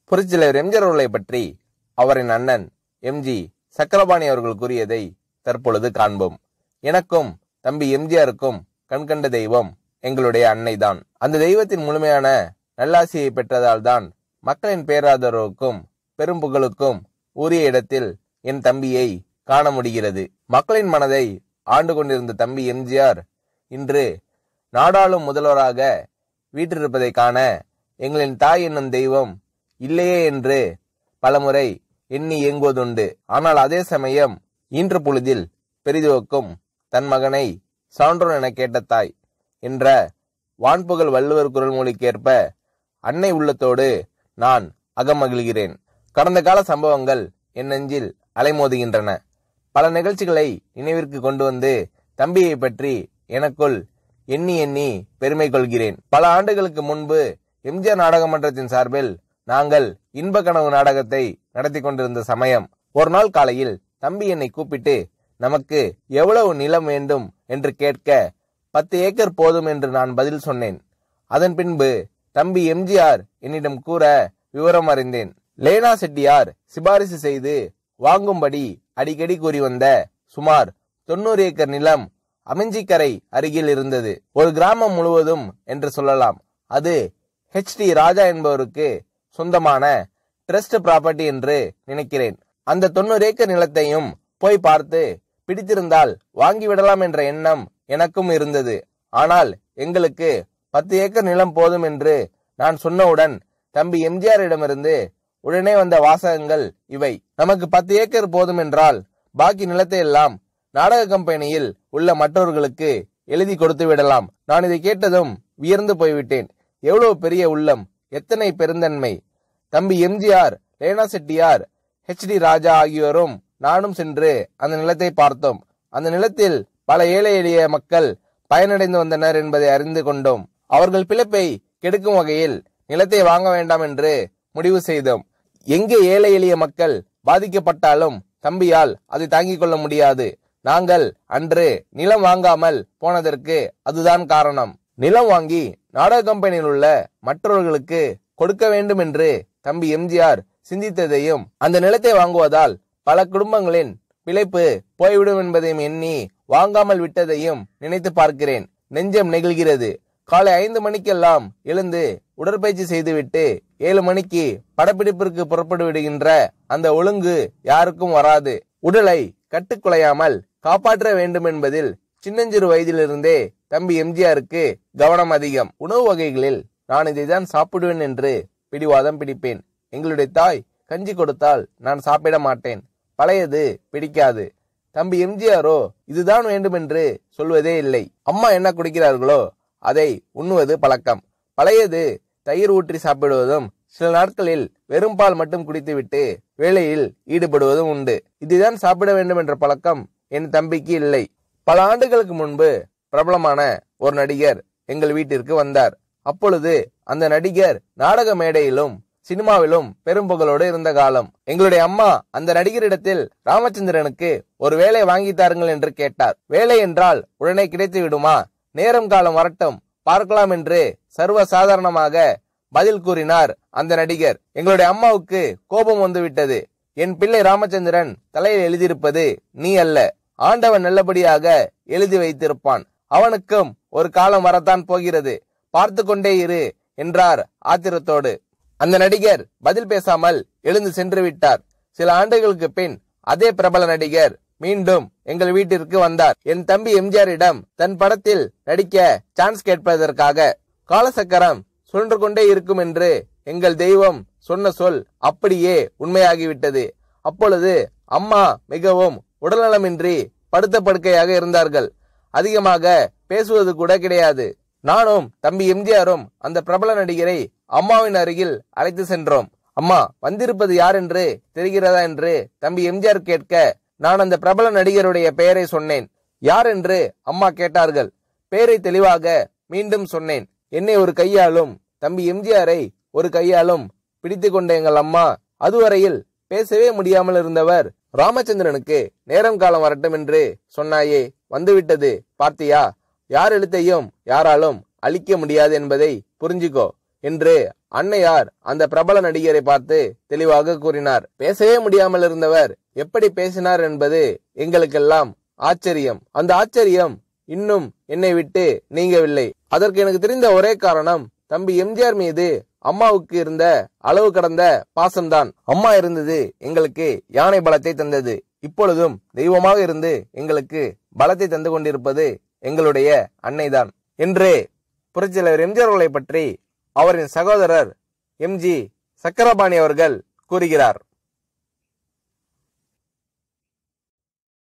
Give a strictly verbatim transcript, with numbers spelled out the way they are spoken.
புரட்சித்தலைவர் எம்ஜிஆர் அவர்களை பற்றி அவரின் அண்ணன் எம்ஜி சக்கரபாணி அவர்கள் கூறியதை தற்பொழுது காண்போம். எனக்கும் தம்பி எம்ஜிஆருக்கும் கண்கண்ட தெய்வம் எங்களுடைய அன்னைதான். அந்த தெய்வத்தின் முழுமையான நல்லாசியை பெற்றதால் தான் மக்களின் பேராதரவுக்கும் பெரும் புகழுக்கும் உரிய இடத்தில் என் தம்பியை காண முடிகிறது. மக்களின் மனதை ஆண்டு கொண்டிருந்த தம்பி எம்ஜிஆர் இன்று நாடாளும் முதல்வராக வீற்றிருப்பதை காண எங்களின் தாய் என்னும் தெய்வம் இல்லையே என்று பலமுறை எண்ணி இயங்குவதுண்டு. ஆனால் அதே சமயம் இன்று பொழுதில் பெரிதுவக்கும் தன் மகனை சான்றோன் என கேட்ட தாய் என்ற வான்புகழ் வள்ளுவர் குரல் மொழிக்கேற்ப அன்னை உள்ளத்தோடு நான் அகமகிழ்கிறேன். கடந்த கால சம்பவங்கள் என் நெஞ்சில் அலைமோதுகின்றன. பல நிகழ்ச்சிகளை நினைவிற்கு கொண்டு வந்து தம்பியை பற்றி எனக்குள் எண்ணி எண்ணி பெருமை கொள்கிறேன். பல ஆண்டுகளுக்கு முன்பு எம்ஜிஆர் நாடக மன்றத்தின் சார்பில் நாங்கள் இன்ப கனவு நாடகத்தை நடத்தி கொண்டிருந்த சமயம் ஒரு நாள் காலையில் தம்பி என்னை கூப்பிட்டு நமக்கு எவ்வளவு நிலம் வேண்டும் என்று கேட்க பத்து ஏக்கர் போதும் என்று நான் பதில் சொன்னேன். அதன் பின்பு தம்பி எம்ஜிஆர் என்னிடம் கூற விவரம் அறிந்தேன். லேனா செட்டியார் சிபாரிசு செய்து வாங்கும்படி அடிக்கடி கூறி வந்த சுமார் தொண்ணூறு ஏக்கர் நிலம் அமைஞ்சிக்கரை அருகில் இருந்தது. ஒரு கிராமம் முழுவதும் என்று சொல்லலாம். அது ஹெச் டி ராஜா என்பவருக்கு சொந்தமான ட்ரஸ்ட் ப்ராப்பர்ட்டி என்று நினைக்கிறேன். அந்த தொண்ணூறு ஏக்கர் நிலத்தையும் போய் பார்த்து பிடித்திருந்தால் வாங்கிவிடலாம் என்ற எண்ணம் எனக்கும் இருந்தது. ஆனால் எங்களுக்கு பத்து ஏக்கர் நிலம் போதும் என்று நான் சொன்னவுடன் தம்பி எம்ஜிஆரிடமிருந்து உடனே வந்த வாசகங்கள் இவை. நமக்கு பத்து ஏக்கர் போதும் என்றால் பாக்கி நிலத்தை எல்லாம் நாடக கம்பெனியில் உள்ள மற்றவர்களுக்கு எழுதி கொடுத்து விடலாம். நான் இதை கேட்டதும் வியர்ந்து போய்விட்டேன். எவ்வளவு பெரிய உள்ளம், எத்தனை பெருந்தன்மை! தம்பி எம்ஜிஆர், லேனா செட்டியார், ஹெச் டி ராஜா ஆகியோரும் நானும் சென்று அந்த நிலத்தை பார்த்தோம். அந்த நிலத்தில் பல ஏழை எளிய மக்கள் பயனடைந்து வந்தனர் என்பதை அறிந்து கொண்டோம். அவர்கள் பிழைப்பை கெடுக்கும் வகையில் நிலத்தை வாங்க வேண்டாம் என்று முடிவு செய்தோம். எங்கே ஏழை எளிய மக்கள் பாதிக்கப்பட்டாலும் தம்பியால் அதை தாங்கிக் கொள்ள முடியாது. நாங்கள் அன்று நிலம் வாங்காமல் போனதற்கு அதுதான் காரணம். நிலம் வாங்கி நாடக கம்பெனியில் உள்ள மற்றவர்களுக்கு கொடுக்க வேண்டும் என்று தம்பி எம்ஜிஆர் சிந்தித்ததையும் அந்த நிலத்தை வாங்குவதால் பல குடும்பங்களின் பிழைப்பு போய்விடும் என்பதையும் எண்ணி வாங்காமல் விட்டதையும் நினைத்து பார்க்கிறேன். நெஞ்சம் நெகிழ்கிறது. காலை ஐந்து மணிக்கெல்லாம் எழுந்து உடற்பயிற்சி செய்துவிட்டு ஏழு மணிக்கு படப்பிடிப்பிற்கு புறப்பட்டு விடுகின்ற அந்த ஒழுங்கு யாருக்கும் வராது. உடலை கட்டுக்குலையாமல் காப்பாற்ற வேண்டும் என்பதில் சின்னஞ்சிறு வயதிலிருந்தே தம்பி எம்ஜிஆருக்கு கவனம் அதிகம். உணவு வகைகளில் நான் இதைதான் சாப்பிடுவேன் என்று பிடிவாதம் பிடிப்பேன். எங்களுடைய தாய் கஞ்சி கொடுத்தால் நான் சாப்பிட மாட்டேன். பழையது பிடிக்காது. தம்பி எம்ஜிஆரோ இதுதான் வேண்டும் என்று சொல்வதே இல்லை. அம்மா என்ன குடிக்கிறார்களோ அதை உண்ணுவது பழக்கம். பழையது தயிர் ஊற்றி சாப்பிடுவதும் சில நாட்களில் வெறும் பால் மட்டும் குடித்துவிட்டு வேலையில் ஈடுபடுவதும் உண்டு. இதுதான் சாப்பிட வேண்டும் என்ற பழக்கம் என் தம்பிக்கு இல்லை. பல ஆண்டுகளுக்கு முன்பு பிரபலமான ஒரு நடிகர் எங்கள் வீட்டிற்கு வந்தார். அப்பொழுது அந்த நடிகர் நாடக மேடையிலும் சினிமாவிலும் பெரும் புகழோடு இருந்த காலம். எங்களுடைய அம்மா அந்த நடிகரிடத்தில் ராமச்சந்திரனுக்கு ஒரு வேலை வாங்கி தாருங்கள் என்று கேட்டார். வேலை என்றால் உடனே கிடைத்து விடுமா? நேரம் காலம் வரட்டும் பார்க்கலாம் என்று சர்வ சாதாரணமாக பதில் கூறினார் அந்த நடிகர். எங்களுடைய அம்மாவுக்கு கோபம் வந்துவிட்டது. என் பிள்ளை ராமச்சந்திரன் தலையில் எழுதியிருப்பது நீ அல்ல, ஆண்டவன் நல்லபடியாக எழுதி வைத்திருப்பான். அவனுக்கும் ஒரு காலம் வரத்தான் போகிறது, பார்த்து கொண்டே இரு என்றார் ஆத்திரத்தோடு. அந்த நடிகர் பதில் பேசாமல் எழுந்து சென்று விட்டார். சில ஆண்டுகளுக்கு பின் அதே பிரபல நடிகர் மீண்டும் எங்கள் வீட்டிற்கு வந்தார். என் தம்பி எம்ஜிஆரிடம் தன் படத்தில் நடிக்க சான்ஸ் கேட்பதற்காக. காலசக்கரம் சுழன்று கொண்டே இருக்கும் என்று எங்கள் தெய்வம் சொன்ன சொல் அப்படியே உண்மையாகிவிட்டது. அப்பொழுது அம்மா மிகவும் உடல்நலமின்றி படுத்த படுக்கையாக இருந்தார்கள். அதிகமாக பேசுவது கூட கிடையாது. நானும் தம்பி எம்ஜிஆரும் அந்த பிரபல நடிகரை அம்மாவின் அருகில் அழைத்து சென்றோம். அம்மா, வந்திருப்பது யார் என்று தெரிகிறதா என்று தம்பி எம்ஜிஆர் கேட்க நான் அந்த பிரபல நடிகருடைய பெயரை சொன்னேன். யார் என்று அம்மா கேட்டார்கள். பெயரை தெளிவாக மீண்டும் சொன்னேன். என்னை ஒரு கையாலும் தம்பி எம்ஜிஆரை ஒரு கையாலும் பிடித்து கொண்ட எங்கள் அம்மா அதுவரையில் பேசவே முடியாமல் இருந்தவர் ராமச்சந்திரனுக்கு நேரம் காலம் வரட்டும் என்று சொன்னாயே, வந்துவிட்டது பார்த்தியா, யார் எழுத்தையும் யாராலும் அழிக்க முடியாது என்பதை புரிஞ்சுக்கோ என்று அன்னையார் அந்த பிரபல நடிகரை பார்த்து தெளிவாக கூறினார். பேசவே முடியாமல் இருந்தவர் எப்படி பேசினார் என்பது எங்களுக்கெல்லாம் ஆச்சரியம். அந்த ஆச்சரியம் இன்னும் என்னை விட்டு நீங்கவில்லை. அதற்கு எனக்கு தெரிந்த ஒரே காரணம் தம்பி எம்ஜிஆர் மீது அம்மாவுக்கு இருந்த அளவு கடந்த பாசம்தான். அம்மா இருந்தது எங்களுக்கு யானை பலத்தை தந்தது. இப்பொழுதும் தெய்வமாக இருந்து எங்களுக்கு பலத்தை தந்து கொண்டிருப்பது எங்களுடைய அன்னைதான் என்று புரட்சியாளர் எம்ஜிஆர் அவர்களை பற்றி அவரின் சகோதரர் எம்ஜி சக்கரபாணி அவர்கள் கூறுகிறார்.